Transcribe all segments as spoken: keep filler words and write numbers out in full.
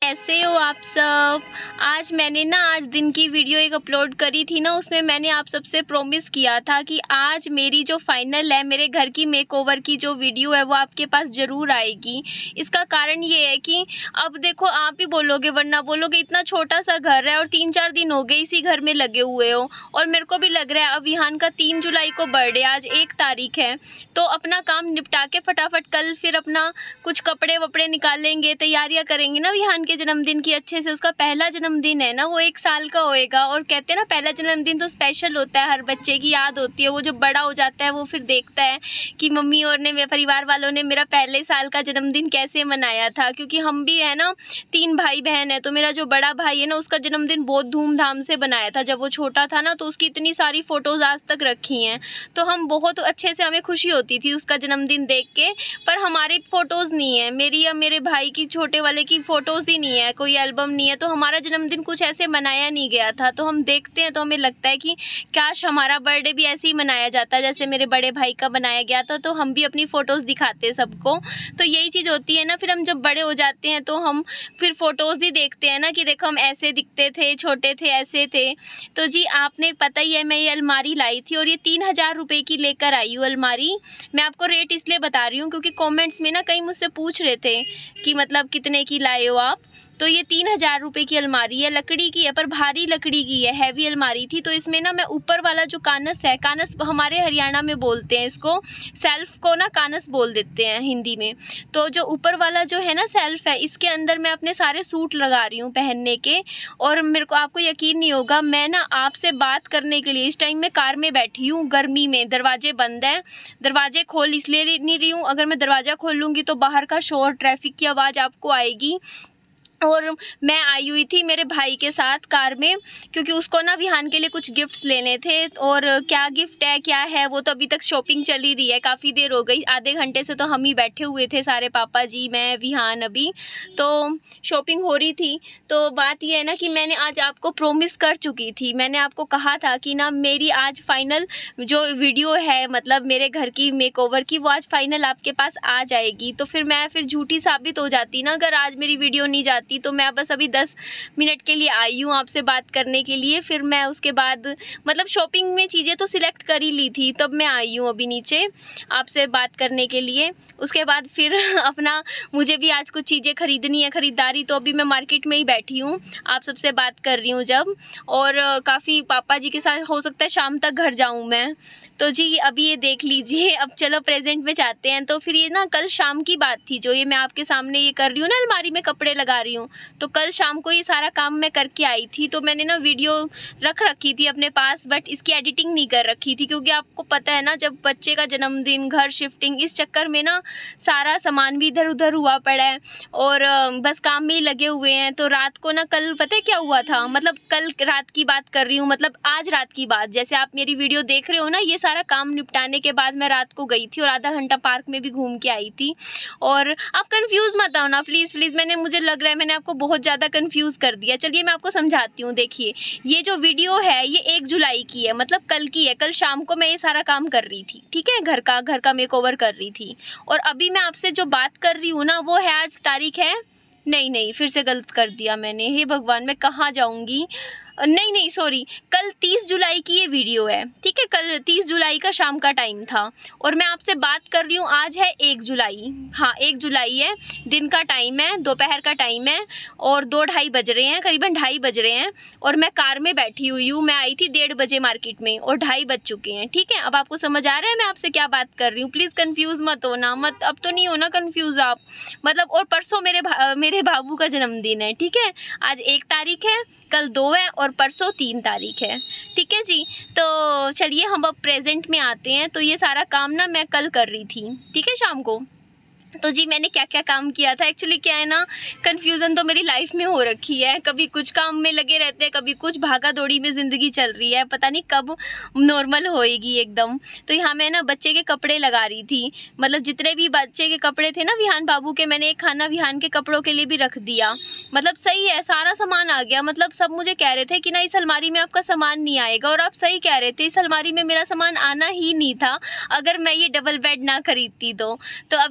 कैसे हो आप सब। आज मैंने ना आज दिन की वीडियो एक अपलोड करी थी ना, उसमें मैंने आप सबसे प्रॉमिस किया था कि आज मेरी जो फाइनल है मेरे घर की मेकओवर की जो वीडियो है वो आपके पास ज़रूर आएगी। इसका कारण ये है कि अब देखो, आप ही बोलोगे वरना बोलोगे इतना छोटा सा घर है और तीन चार दिन हो गए इसी घर में लगे हुए हो, और मेरे को भी लग रहा है अब विहान का तीन जुलाई को बर्थडे, आज एक तारीख है, तो अपना काम निपटा के फटाफट कल फिर अपना कुछ कपड़े वपड़े निकालेंगे, तैयारियां करेंगे ना विहान के जन्मदिन की अच्छे से। उसका पहला जन्मदिन है ना, वो एक साल का होएगा, और कहते हैं ना पहला जन्मदिन तो स्पेशल होता है, हर बच्चे की याद होती है। वो जो बड़ा हो जाता है वो फिर देखता है कि मम्मी और ने, परिवार वालों ने मेरा पहले साल का जन्मदिन कैसे मनाया था, क्योंकि हम भी है ना तीन भाई बहन है, तो मेरा जो बड़ा भाई है ना उसका जन्मदिन बहुत धूमधाम से बनाया था जब वो छोटा था ना, तो उसकी इतनी सारी फ़ोटोज़ आज तक रखी हैं, तो हम बहुत अच्छे से, हमें खुशी होती थी उसका जन्मदिन देख के। पर हमारी फ़ोटोज़ नहीं है, मेरी या मेरे भाई की छोटे वाले की फ़ोटोज़ ही नहीं है, कोई एल्बम नहीं है, तो हमारा जन्मदिन कुछ ऐसे मनाया नहीं गया था। तो हम देखते हैं तो हमें लगता है कि काश हमारा बर्थडे भी ऐसे ही मनाया जाता जैसे मेरे बड़े भाई का बनाया गया था, तो हम भी अपनी फ़ोटोज़ दिखाते सबको। तो यही चीज़ होती है ना, फिर हम जब बड़े हो जाते हैं तो हम फिर फ़ोटोज़ ही देखते हैं ना कि देखो हम ऐसे दिखते थे, छोटे थे, ऐसे थे। तो जी आपने पता ही है, मैं ये अलमारी लाई थी और ये तीन हज़ार रुपये की लेकर आई हूँ अलमारी। मैं आपको रेट इसलिए बता रही हूँ क्योंकि कमेंट्स में ना कई मुझसे पूछ रहे थे कि मतलब कितने की लाए हो आप। तो ये तीन हज़ार रुपये की अलमारी है, लकड़ी की है पर भारी लकड़ी की है, हैवी अलमारी थी। तो इसमें ना मैं ऊपर वाला जो कानस है, कानस हमारे हरियाणा में बोलते हैं इसको, सेल्फ को ना कानस बोल देते हैं हिंदी में। तो जो ऊपर वाला जो है ना सेल्फ है, इसके अंदर मैं अपने सारे सूट लगा रही हूँ पहनने के। और मेरे को, आपको यकीन नहीं होगा, मैं ना आपसे बात करने के लिए इस टाइम में कार में बैठी हूँ, गर्मी में, दरवाजे बंद हैं, दरवाजे खोल इसलिए नहीं रही हूँ, अगर मैं दरवाज़ा खोल लूँगी तो बाहर का शोर, ट्रैफिक की आवाज़ आपको आएगी। और मैं आई हुई थी मेरे भाई के साथ कार में, क्योंकि उसको ना विहान के लिए कुछ गिफ्ट्स लेने थे। और क्या गिफ्ट है क्या है वो तो अभी तक शॉपिंग चल ही रही है, काफ़ी देर हो गई, आधे घंटे से तो हम ही बैठे हुए थे सारे, पापा जी, मैं, विहान, अभी तो शॉपिंग हो रही थी। तो बात ये है ना कि मैंने आज आपको प्रॉमिस कर चुकी थी, मैंने आपको कहा था कि ना मेरी आज फाइनल जो वीडियो है, मतलब मेरे घर की मेकओवर की, वो आज फाइनल आपके पास आ जाएगी। तो फिर मैं फिर झूठी साबित हो जाती ना अगर आज मेरी वीडियो नहीं जाती। तो मैं बस अभी दस मिनट के लिए आई हूँ आपसे बात करने के लिए। फिर मैं उसके बाद मतलब शॉपिंग में चीज़ें तो सिलेक्ट कर ही ली थी, तब मैं आई हूँ अभी नीचे आपसे बात करने के लिए। उसके बाद फिर अपना, मुझे भी आज कुछ चीज़ें खरीदनी है, ख़रीदारी, तो अभी मैं मार्केट में ही बैठी हूँ आप सबसे बात कर रही हूँ जब। और काफ़ी पापा जी के साथ, हो सकता है शाम तक घर जाऊँ मैं। तो जी अभी ये देख लीजिए, अब चलो प्रेजेंट में जाते हैं। तो फिर ये ना कल शाम की बात थी, जो ये मैं आपके सामने ये कर रही हूँ ना, अलमारी में कपड़े लगा रही हूँ, तो कल शाम को ये सारा काम मैं करके आई थी। तो मैंने ना वीडियो रख रखी थी अपने पास, बट इसकी एडिटिंग नहीं कर रखी थी, क्योंकि आपको पता है ना जब बच्चे का जन्मदिन, घर शिफ्टिंग, इस चक्कर में ना सारा सामान भी इधर उधर हुआ पड़ा है और बस काम में ही लगे हुए हैं। तो रात को ना कल पता है क्या हुआ था, मतलब कल रात की बात कर रही हूँ, मतलब आज रात की बात, जैसे आप मेरी वीडियो देख रहे हो ना, ये सारा काम निपटाने के बाद मैं रात को गई थी और आधा घंटा पार्क में भी घूम के आई थी। और आप कंफ्यूज मत हो ना प्लीज़ प्लीज़, मैंने, मुझे लग रहा है मैंने आपको बहुत ज़्यादा कंफ्यूज कर दिया। चलिए मैं आपको समझाती हूँ। देखिए ये जो वीडियो है ये एक जुलाई की है, मतलब कल की है। कल शाम को मैं ये सारा काम कर रही थी, ठीक है, घर का घर का मेकओवर कर रही थी। और अभी मैं आपसे जो बात कर रही हूँ ना, वो है, आज तारीख है, नहीं नहीं फिर से गलत कर दिया मैंने, हे भगवान मैं कहाँ जाऊँगी, नहीं नहीं सॉरी, कल तीस जुलाई की ये वीडियो है, ठीक है, कल तीस जुलाई का शाम का टाइम था। और मैं आपसे बात कर रही हूँ, आज है एक जुलाई, हाँ एक जुलाई है, दिन का टाइम है, दोपहर का टाइम है, और दो ढाई बज रहे हैं, करीबन ढाई बज रहे हैं। और मैं कार में बैठी हुई हूँ, मैं आई थी डेढ़ बजे मार्केट में और ढाई बज चुके हैं, ठीक है। अब आपको समझ आ रहा है मैं आपसे क्या बात कर रही हूँ, प्लीज़ कन्फ्यूज़ मत हो ना, मत, अब तो नहीं हो ना कन्फ्यूज़ आप, मतलब। और परसों मेरे भा, मेरे बाबू का जन्मदिन है, ठीक है, आज एक तारीख है, कल दो है और परसों तीन तारीख है, ठीक है जी। तो चलिए हम अब प्रेजेंट में आते हैं। तो ये सारा काम ना मैं कल कर रही थी, ठीक है, शाम को। तो जी मैंने क्या क्या काम किया था, एक्चुअली क्या है ना, कन्फ्यूज़न तो मेरी लाइफ में हो रखी है, कभी कुछ काम में लगे रहते हैं, कभी कुछ, भागा दौड़ी में ज़िंदगी चल रही है, पता नहीं कब नॉर्मल होएगी एकदम। तो यहाँ मैं ना बच्चे के कपड़े लगा रही थी, मतलब जितने भी बच्चे के कपड़े थे ना विहान बाबू के, मैंने एक खाना विहान के कपड़ों के लिए भी रख दिया, मतलब सही है, सारा सामान आ गया। मतलब सब मुझे कह रहे थे कि ना इस अलमारी में आपका सामान नहीं आएगा, और आप सही कह रहे थे, इस अलमारी में मेरा सामान आना ही नहीं था अगर मैं ये डबल बेड ना खरीदती तो। तो अब ये डबल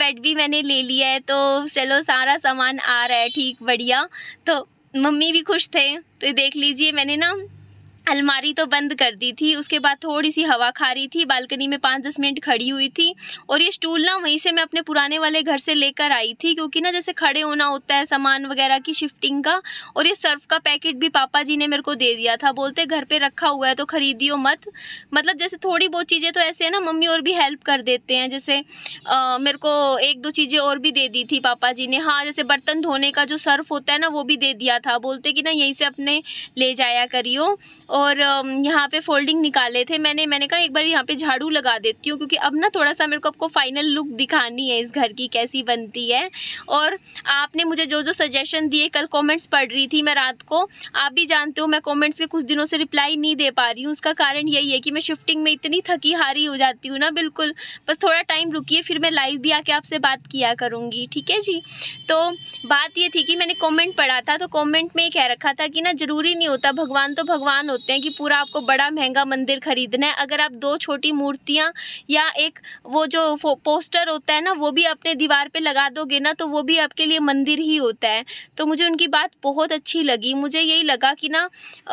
बेड भी मैंने ले लिया है, तो चलो सारा सामान आ रहा है ठीक बढ़िया। तो मम्मी भी खुश थे। तो देख लीजिए मैंने ना अलमारी तो बंद कर दी थी, उसके बाद थोड़ी सी हवा खा रही थी, बालकनी में पाँच दस मिनट खड़ी हुई थी। और ये स्टूल ना वहीं से मैं अपने पुराने वाले घर से लेकर आई थी, क्योंकि ना जैसे खड़े होना होता है सामान वगैरह की शिफ्टिंग का। और ये सर्फ का पैकेट भी पापा जी ने मेरे को दे दिया था, बोलते घर पे रखा हुआ है तो खरीदियो मत। मतलब जैसे थोड़ी बहुत चीज़ें तो ऐसे है ना, मम्मी और भी हेल्प कर देते हैं। जैसे आ, मेरे को एक दो चीज़ें और भी दे दी थी पापा जी ने। हाँ, जैसे बर्तन धोने का जो सर्फ होता है ना, वो भी दे दिया था, बोलते कि ना यहीं से अपने ले जाया करियो। और यहाँ पे फोल्डिंग निकाले थे मैंने मैंने कहा एक बार यहाँ पे झाड़ू लगा देती हूँ, क्योंकि अब ना थोड़ा सा मेरे को आपको फाइनल लुक दिखानी है इस घर की कैसी बनती है। और आपने मुझे जो जो सजेशन दिए, कल कमेंट्स पढ़ रही थी मैं रात को। आप भी जानते हो मैं कमेंट्स के कुछ दिनों से रिप्लाई नहीं दे पा रही हूँ। उसका कारण यही है कि मैं शिफ्टिंग में इतनी थकी हारी हो जाती हूँ ना, बिल्कुल। बस थोड़ा टाइम रुकिए, फिर मैं लाइव भी आके आपसे बात किया करूँगी, ठीक है जी। तो बात ये थी कि मैंने कॉमेंट पढ़ा था, तो कॉमेंट में कह रखा था कि ना ज़रूरी नहीं होता, भगवान तो भगवान होते हैं कि पूरा आपको बड़ा महंगा मंदिर खरीदना है। अगर आप दो छोटी मूर्तियाँ या एक वो जो पोस्टर होता है ना, वो भी अपने दीवार पे लगा दोगे ना, तो वो भी आपके लिए मंदिर ही होता है। तो मुझे उनकी बात बहुत अच्छी लगी। मुझे यही लगा कि ना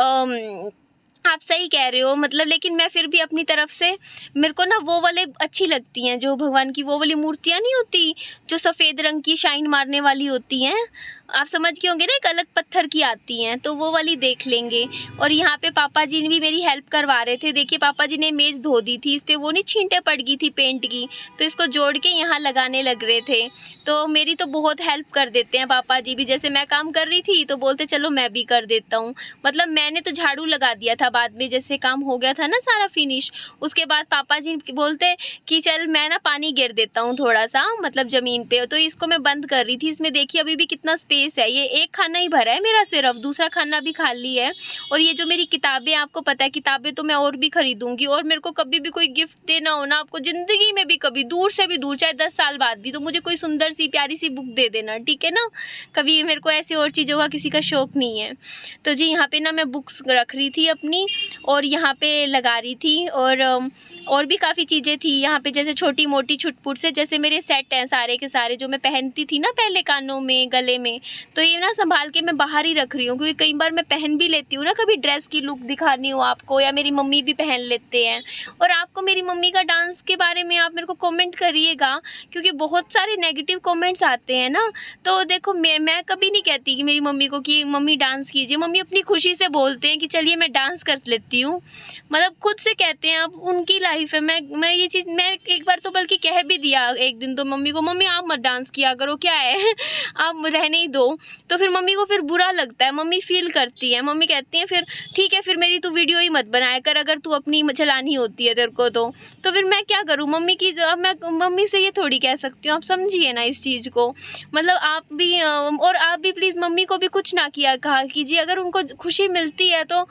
अम, आप सही कह रहे हो, मतलब लेकिन मैं फिर भी अपनी तरफ से, मेरे को ना वो वाले अच्छी लगती हैं जो भगवान की वो वाली मूर्तियाँ नहीं होती जो सफ़ेद रंग की शाइन मारने वाली होती हैं, आप समझ गए होंगे ना, एक अलग पत्थर की आती हैं, तो वो वाली देख लेंगे। और यहाँ पे पापा जी ने भी मेरी हेल्प करवा रहे थे। देखिए पापा जी ने मेज़ धो दी थी, इस पर वो नहीं छींटे पड़ गई थी पेंट की, तो इसको जोड़ के यहाँ लगाने लग रहे थे। तो मेरी तो बहुत हेल्प कर देते हैं पापा जी भी। जैसे मैं काम कर रही थी तो बोलते चलो मैं भी कर देता हूँ। मतलब मैंने तो झाड़ू लगा दिया था बाद में, जैसे काम हो गया था ना सारा फिनिश, उसके बाद पापा जी बोलते कि चल मैं ना पानी गिर देता हूँ थोड़ा सा, मतलब ज़मीन पे। तो इसको मैं बंद कर रही थी। इसमें देखिए अभी भी कितना स्पेस है, ये एक खाना ही भरा है मेरा सिर्फ, दूसरा खाना भी खाली है। और ये जो मेरी किताबें, आपको पता है किताबें तो मैं और भी खरीदूंगी। और मेरे को कभी भी कोई गिफ्ट देना हो ना, आपको ज़िंदगी में भी कभी दूर से भी दूर, चाहे दस साल बाद भी, तो मुझे कोई सुंदर सी प्यारी सी बुक दे देना, ठीक है ना। कभी मेरे को ऐसी और चीज़ों का किसी का शौक़ नहीं है। तो जी यहाँ पे ना मैं बुक्स रख रही थी अपनी और यहाँ पे लगा रही थी। और और भी काफ़ी चीज़ें थी यहाँ पे, जैसे छोटी मोटी छुटपुट से, जैसे मेरे सेट हैं सारे के सारे जो मैं पहनती थी ना पहले, कानों में गले में, तो ये ना संभाल के मैं बाहर ही रख रही हूँ, क्योंकि कई बार मैं पहन भी लेती हूँ ना, कभी ड्रेस की लुक दिखानी हो आपको, या मेरी मम्मी भी पहन लेते हैं। और आपको मेरी मम्मी का डांस के बारे में आप मेरे को कमेंट करिएगा, क्योंकि बहुत सारे नेगेटिव कमेंट्स आते हैं ना। तो देखो मैं मैं कभी नहीं कहती कि मेरी मम्मी को कि मम्मी डांस कीजिए, मम्मी अपनी खुशी से बोलते हैं कि चलिए मैं डांस कर लेती हूँ, मतलब खुद से कहते हैं। अब उनकी लाइफ है, मैं मैं ये चीज़ मैं एक बार तो बल्कि कह भी दिया एक दिन तो मम्मी को, मम्मी आप मत डांस किया करो, क्या है आप रहने ही दो। तो फिर मम्मी को फिर बुरा लगता है, मम्मी फील करती है, मम्मी कहती हैं फिर ठीक है फिर मेरी तू वीडियो ही मत बनाया कर, अगर तू अपनी चलानी होती है तेरे को तो तो फिर मैं क्या करूँ मम्मी की। अब मैं मम्मी से ये थोड़ी कह सकती हूँ, आप समझिए ना इस चीज़ को। मतलब आप भी और आप भी प्लीज़ मम्मी को भी कुछ ना किया कहा कीजिए, अगर उनको खुशी मिलती है तो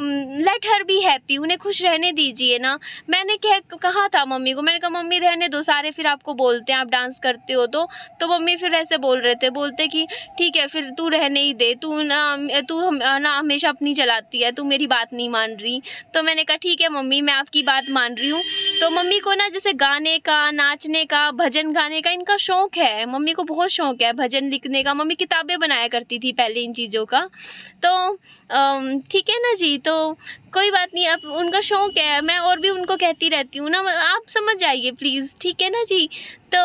लेट हर बी हैप्पी, उन्हें खुश रहने दीजिए ना। मैंने कह कहा था मम्मी को, मैंने कहा मम्मी रहने दो, सारे फिर आपको बोलते हैं आप डांस करते हो तो तो मम्मी फिर ऐसे बोल रहे थे, बोलते कि ठीक है फिर तू रहने ही दे, तू ना तू हम ना हमेशा अपनी चलाती है, तू मेरी बात नहीं मान रही। तो मैंने कहा ठीक है मम्मी मैं आपकी बात मान रही हूँ। तो मम्मी को ना जैसे गाने का, नाचने का, भजन गाने का इनका शौक़ है, मम्मी को बहुत शौक़ है भजन लिखने का। मम्मी किताबें बनाया करती थी पहले इन चीज़ों का। तो ठीक है ना जी, तो कोई बात नहीं, अब उनका शौक़ है, मैं और भी उनको कहती रहती हूँ ना, आप समझ जाइए प्लीज़, ठीक है ना जी। तो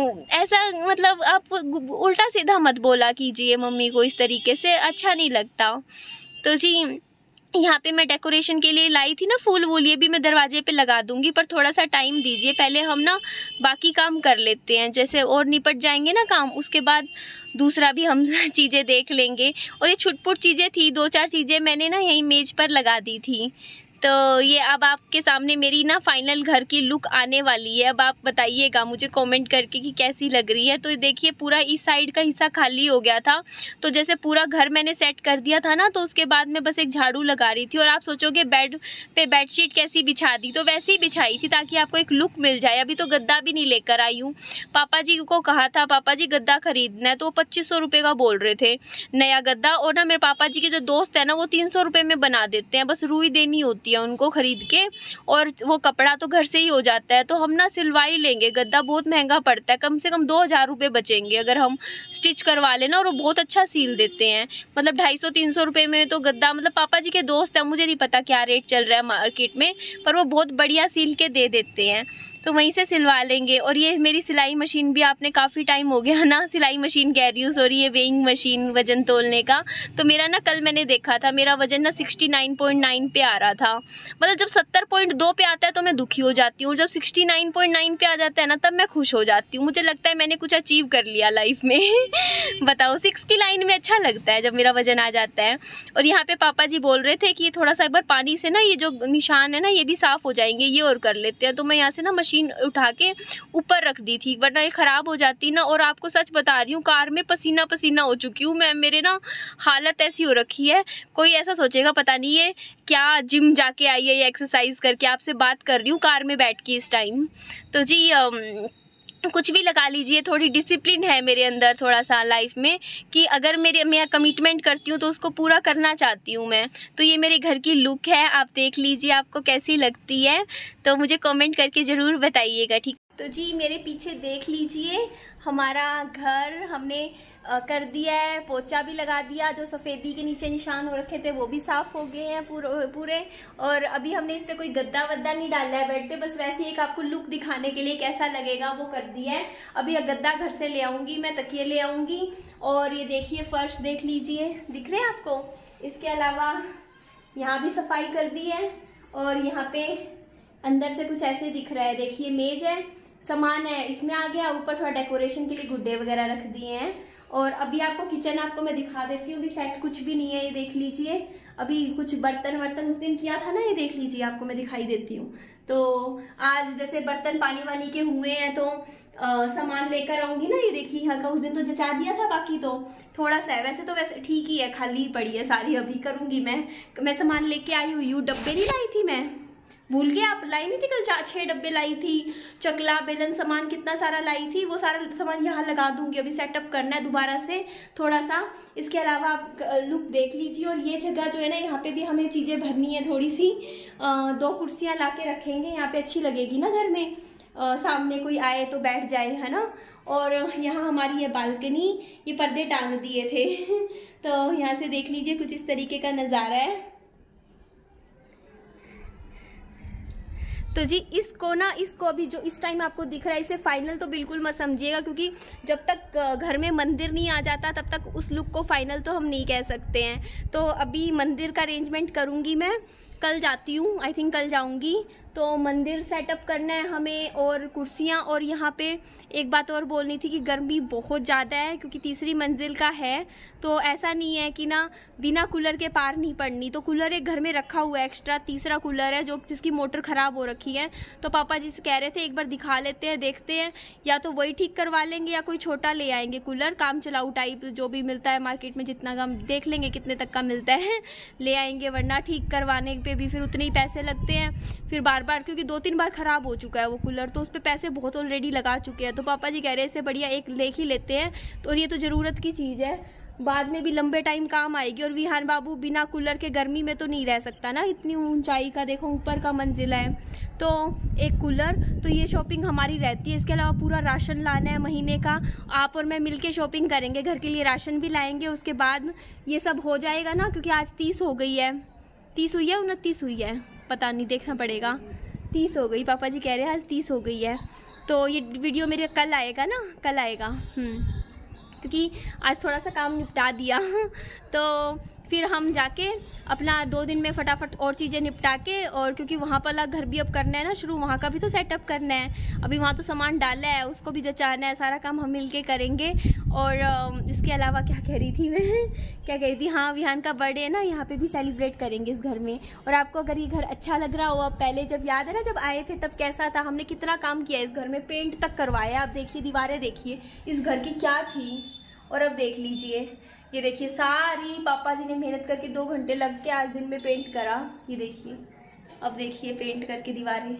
ऐसा मतलब आप उल्टा सीधा मत बोला कीजिए मम्मी को, इस तरीके से अच्छा नहीं लगता। तो जी यहाँ पे मैं डेकोरेशन के लिए लाई थी ना फूल वूल, ये भी मैं दरवाजे पे लगा दूंगी, पर थोड़ा सा टाइम दीजिए, पहले हम ना बाकी काम कर लेते हैं, जैसे और निपट जाएंगे ना काम, उसके बाद दूसरा भी हम चीज़ें देख लेंगे। और ये छुटपुट चीज़ें थी, दो चार चीज़ें मैंने ना यहीं मेज़ पर लगा दी थी। तो ये अब आपके सामने मेरी ना फाइनल घर की लुक आने वाली है। अब आप बताइएगा मुझे कमेंट करके कि कैसी लग रही है। तो देखिए पूरा इस साइड का हिस्सा खाली हो गया था, तो जैसे पूरा घर मैंने सेट कर दिया था ना, तो उसके बाद मैं बस एक झाड़ू लगा रही थी। और आप सोचोगे बेड पे बेडशीट कैसी बिछा दी, तो वैसे ही बिछाई थी ताकि आपको एक लुक मिल जाए। अभी तो गद्दा भी नहीं लेकर आई हूँ, पापा जी को कहा था पापा जी गद्दा खरीदना है, तो वो पच्चीस सौ रुपये का बोल रहे थे नया गद्दा। और ना मेरे पापा जी के जो दोस्त है ना, वो तीन सौ रुपये में बना देते हैं, बस रुई देनी होती होती है उनको ख़रीद के, और वो कपड़ा तो घर से ही हो जाता है। तो हम ना सिलवाई लेंगे, गद्दा बहुत महंगा पड़ता है, कम से कम दो हज़ार रुपये बचेंगे अगर हम स्टिच करवा लेना, और वो बहुत अच्छा सील देते हैं। मतलब ढाई सौ तीन सौ रुपये में तो गद्दा, मतलब पापा जी के दोस्त हैं, मुझे नहीं पता क्या रेट चल रहा है मार्केट में, पर वो बहुत बढ़िया सील के दे देते हैं, तो वहीं से सिलवा लेंगे। और ये मेरी सिलाई मशीन भी, आपने काफ़ी टाइम हो गया ना, सिलाई मशीन कह रही हूँ, सॉरी, ये वेइंग मशीन वज़न तोलने का। तो मेरा ना कल मैंने देखा था, मेरा वज़न ना सिक्सटी नाइन पॉइंट नाइन पे आ रहा था। मतलब जब सत्तर पॉइंट दो पे आता है तो मैं दुखी हो जाती हूँ, जब सिक्सटी नाइन पॉइंट नाइन पे आ जाता है ना तब मैं खुश हो जाती हूँ। मुझे लगता है मैंने कुछ अचीव कर लिया लाइफ में। बताओ, सिक्स की लाइन में अच्छा लगता है जब मेरा वज़न आ जाता है। और यहाँ पे पापा जी बोल रहे थे कि ये थोड़ा सा एक बार पानी से ना ये जो निशान है ना ये भी साफ़ हो जाएंगे, ये और कर लेते हैं। तो मैं यहाँ से ना मशीन उठा के ऊपर रख दी थी, वरना ये ख़राब हो जाती ना। और आपको सच बता रही हूँ, कार में पसीना पसीना हो चुकी हूँ मैं, मेरे ना हालत ऐसी हो रखी है। कोई ऐसा सोचेगा पता नहीं ये क्या जिम जाके आई है, ये एक्सरसाइज करके आपसे बात कर रही हूँ कार में बैठ के इस टाइम। तो जी आम, कुछ भी लगा लीजिए, थोड़ी डिसिप्लिन है मेरे अंदर थोड़ा सा लाइफ में, कि अगर मेरे मैं कमिटमेंट करती हूँ तो उसको पूरा करना चाहती हूँ मैं। तो ये मेरे घर की लुक है, आप देख लीजिए आपको कैसी लगती है, तो मुझे कमेंट करके ज़रूर बताइएगा, ठीक। तो जी मेरे पीछे देख लीजिए हमारा घर हमने कर दिया है, पोछा भी लगा दिया, जो सफ़ेदी के नीचे निशान हो रखे थे वो भी साफ़ हो गए हैं पूरे पूरे। और अभी हमने इस पर कोई गद्दा वद्दा नहीं डाला है बेड पे, बस वैसे एक आपको लुक दिखाने के लिए कैसा लगेगा वो कर दिया है। अभी गद्दा घर से ले आऊँगी मैं, तकिए ले आऊँगी। और ये देखिए फर्श देख लीजिए, दिख रहे हैं आपको। इसके अलावा यहाँ भी सफाई कर दी है, और यहाँ पे अंदर से कुछ ऐसे दिख रहा है, देखिए मेज है, सामान है इसमें आ गया, ऊपर थोड़ा डेकोरेशन के लिए गुड्डे वगैरह रख दिए हैं। और अभी आपको किचन आपको मैं दिखा देती हूँ, अभी सेट कुछ भी नहीं है, ये देख लीजिए। अभी कुछ बर्तन वर्तन उस दिन किया था ना, ये देख लीजिए, आपको मैं दिखाई देती हूँ। तो आज जैसे बर्तन पानी वानी के हुए हैं तो आ, सामान लेकर आऊँगी ना, ये देखिए यहाँ का उस दिन तो जचा दिया था, बाकी तो थोड़ा सा है, वैसे तो वैसे ठीक ही है, खाली पड़ी है सारी। अभी करूँगी मैं मैं सामान लेके आई हुई हूँ, डब्बे नहीं लाई थी मैं, भूल गया आप, लाई नहीं थी कल, चार छः डब्बे लाई थी, चकला बेलन सामान कितना सारा लाई थी, वो सारा सामान यहाँ लगा दूंगी। अभी सेटअप करना है दोबारा से थोड़ा सा। इसके अलावा आप लुक देख लीजिए। और ये जगह जो है ना, यहाँ पे भी हमें चीज़ें भरनी है थोड़ी सी। आ, दो कुर्सियाँ ला के रखेंगे, यहाँ पे अच्छी लगेगी ना घर में, आ, सामने कोई आए तो बैठ जाए, है ना। और यहाँ हमारी ये बालकनी, ये पर्दे टांग दिए थे। तो यहाँ से देख लीजिए कुछ इस तरीके का नज़ारा है। तो जी इसको ना, इसको अभी जो इस टाइम आपको दिख रहा है, इसे फाइनल तो बिल्कुल मत समझिएगा, क्योंकि जब तक घर में मंदिर नहीं आ जाता तब तक उस लुक को फाइनल तो हम नहीं कह सकते हैं। तो अभी मंदिर का अरेंजमेंट करूँगी मैं, कल जाती हूँ, आई थिंक कल जाऊँगी। तो मंदिर सेटअप करना है हमें, और कुर्सियाँ। और यहाँ पे एक बात और बोलनी थी कि गर्मी बहुत ज़्यादा है, क्योंकि तीसरी मंजिल का है, तो ऐसा नहीं है कि ना बिना कूलर के पार नहीं पड़नी। तो कूलर एक घर में रखा हुआ है एक्स्ट्रा, तीसरा कूलर है जो जिसकी मोटर ख़राब हो रखी है। तो पापा जी से कह रहे थे एक बार दिखा लेते हैं, देखते हैं, या तो वही ठीक करवा लेंगे या कोई छोटा ले आएंगे कूलर, काम चलाऊ टाइप जो भी मिलता है मार्केट में, जितना का देख लेंगे कितने तक का मिलता है, ले आएंगे। वरना ठीक करवाने पे भी फिर उतने ही पैसे लगते हैं, फिर बार बार, क्योंकि दो तीन बार ख़राब हो चुका है वो कूलर, तो उस पर पैसे बहुत ऑलरेडी लगा चुके हैं। तो पापा जी कह रहे हैं इससे बढ़िया एक लेख ही लेते हैं। तो ये तो ज़रूरत की चीज़ है, बाद में भी लंबे टाइम काम आएगी। और विहान बाबू बिना कूलर के गर्मी में तो नहीं रह सकता ना, इतनी ऊंचाई का देखो, ऊपर का मंजिल है। तो एक कूलर, तो ये शॉपिंग हमारी रहती है। इसके अलावा पूरा राशन लाना है महीने का, आप और मैं मिलके शॉपिंग करेंगे, घर के लिए राशन भी लाएंगे। उसके बाद ये सब हो जाएगा ना, क्योंकि आज तीस हो गई है, तीस हुई है उनतीस हुई है, पता नहीं, देखना पड़ेगा। तीस हो गई, पापा जी कह रहे हैं आज तीस हो गई है। तो ये वीडियो मेरे कल आएगा ना, कल आएगा, क्योंकि आज थोड़ा सा काम निपटा दिया। तो फिर हम जाके अपना दो दिन में फटाफट और चीज़ें निपटा के, और क्योंकि वहाँ पर घर भी अब करना है ना शुरू, वहाँ का भी तो सेटअप करना है। अभी वहाँ तो सामान डाला है, उसको भी जचाना है, सारा काम हम मिलके करेंगे। और इसके अलावा क्या कह रही थी मैं, क्या कह रही थी, हाँ विहान का बर्थडे है ना, यहाँ पे भी सेलिब्रेट करेंगे इस घर में। और आपको अगर ये घर अच्छा लग रहा हो, अब पहले जब याद है ना जब आए थे तब कैसा था, हमने कितना काम किया इस घर में, पेंट तक करवाया। आप देखिए दीवारें देखिए इस घर की क्या थी, और अब देख लीजिए, ये देखिए सारी पापा जी ने मेहनत करके दो घंटे लग के आज दिन में पेंट करा। ये देखिए, अब देखिए पेंट करके दीवारें,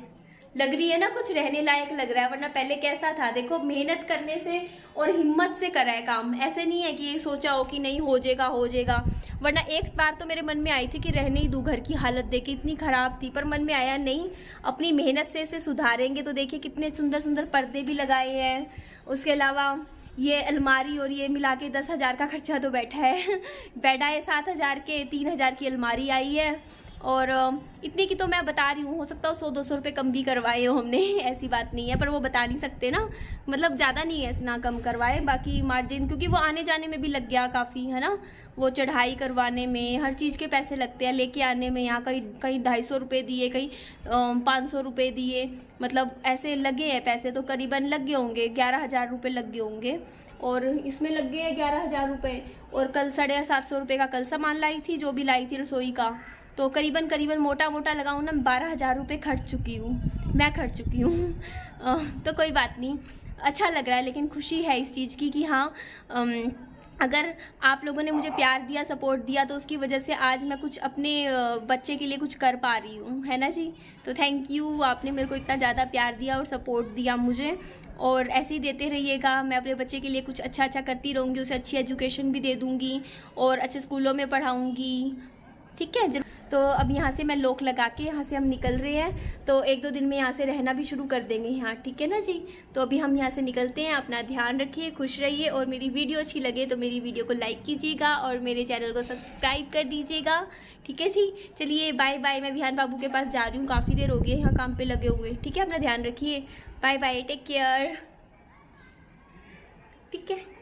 लग रही है ना, कुछ रहने लायक लग रहा है। वरना पहले कैसा था, देखो मेहनत करने से और हिम्मत से करा है काम। ऐसे नहीं है कि ये सोचा हो कि नहीं हो जाएगा हो जाएगा। वरना एक बार तो मेरे मन में आई थी कि रहने ही दूँ, घर की हालत देखी इतनी ख़राब थी, पर मन में आया नहीं, अपनी मेहनत से इसे सुधारेंगे। तो देखिए कितने सुंदर सुंदर पर्दे भी लगाए हैं। उसके अलावा ये अलमारी और ये मिला के दस हज़ार का खर्चा तो बैठा है। बैठा है सात हज़ार के, तीन हज़ार की अलमारी आई है। और इतनी की तो मैं बता रही हूँ, हो सकता है सौ दो सौ रुपये कम भी करवाए हो हमने, ऐसी बात नहीं है, पर वो बता नहीं सकते ना, मतलब ज़्यादा नहीं है इतना कम करवाए। बाकी मार्जिन क्योंकि वो आने जाने में भी लग गया काफ़ी, है ना, वो चढ़ाई करवाने में हर चीज़ के पैसे लगते हैं, लेके आने में यहाँ कहीं कहीं ढाई सौ रुपये दिए, कहीं पाँच सौ रुपये दिए, मतलब ऐसे लगे हैं पैसे, तो करीबन लग गए होंगे ग्यारह हज़ार रुपये लग गए होंगे। और इसमें लग गए हैं ग्यारह हज़ार रुपये। और कल साढ़े सात सौ रुपये का कल सामान लाई थी, जो भी लाई थी रसोई का, तो करीबन करीबन मोटा मोटा लगाऊँ ना बारह हज़ार रुपये खर्च चुकी हूँ, मैं खर्च चुकी हूँ। तो कोई बात नहीं, अच्छा लग रहा है, लेकिन खुशी है इस चीज़ की कि हाँ अम, अगर आप लोगों ने मुझे प्यार दिया, सपोर्ट दिया, तो उसकी वजह से आज मैं कुछ अपने बच्चे के लिए कुछ कर पा रही हूँ, है ना जी। तो थैंक यू, आपने मेरे को इतना ज़्यादा प्यार दिया और सपोर्ट दिया मुझे, और ऐसे ही देते रहिएगा। मैं अपने बच्चे के लिए कुछ अच्छा अच्छा करती रहूँगी, उसे अच्छी एजुकेशन भी दे दूँगी और अच्छे स्कूलों में पढ़ाऊँगी, ठीक है। तो अब यहाँ से मैं लॉक लगा के यहाँ से हम निकल रहे हैं, तो एक दो दिन में यहाँ से रहना भी शुरू कर देंगे यहाँ, ठीक है ना जी। तो अभी हम यहाँ से निकलते हैं, अपना ध्यान रखिए, खुश रहिए, और मेरी वीडियो अच्छी लगे तो मेरी वीडियो को लाइक कीजिएगा और मेरे चैनल को सब्सक्राइब कर दीजिएगा, ठीक है जी। चलिए बाय बाय, मैं विहान बाबू के पास जा रही हूँ, काफ़ी देर हो गई है यहाँ काम पे लगे हुए, ठीक है। अपना ध्यान रखिए, बाय बाय, टेक केयर, ठीक है।